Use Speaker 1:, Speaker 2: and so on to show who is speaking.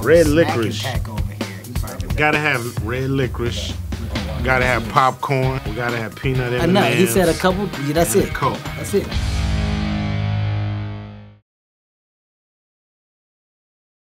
Speaker 1: Red
Speaker 2: snacking
Speaker 1: licorice.
Speaker 2: pack over here. He probably got
Speaker 1: Gotta have red licorice. Gotta have popcorn. We gotta have peanut M&Ms.
Speaker 2: enough. He said a couple. Yeah, that's
Speaker 1: and
Speaker 2: it.
Speaker 1: Coke.
Speaker 2: That's it.